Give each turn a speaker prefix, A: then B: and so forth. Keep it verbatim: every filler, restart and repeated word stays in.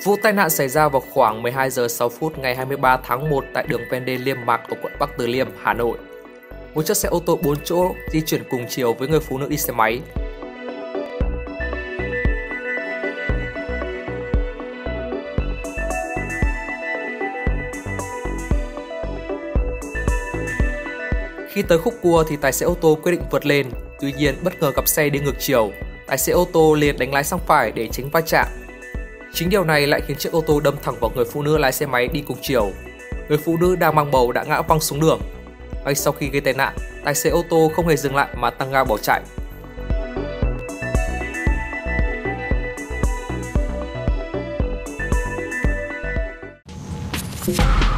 A: Vụ tai nạn xảy ra vào khoảng mười hai giờ sáu phút ngày hai mươi ba tháng một tại đường ven đê Liêm Mạc ở quận Bắc Từ Liêm, Hà Nội. Một chiếc xe ô tô bốn chỗ di chuyển cùng chiều với người phụ nữ đi xe máy. Khi tới khúc cua thì tài xế ô tô quyết định vượt lên, tuy nhiên bất ngờ gặp xe đi ngược chiều. Tài xế ô tô liền đánh lái sang phải để tránh va chạm. Chính điều này lại khiến chiếc ô tô đâm thẳng vào người phụ nữ lái xe máy đi cùng chiều. Người phụ nữ đang mang bầu đã ngã văng xuống đường. Ngay sau khi gây tai nạn, tài xế ô tô không hề dừng lại mà tăng ga bỏ chạy.
B: you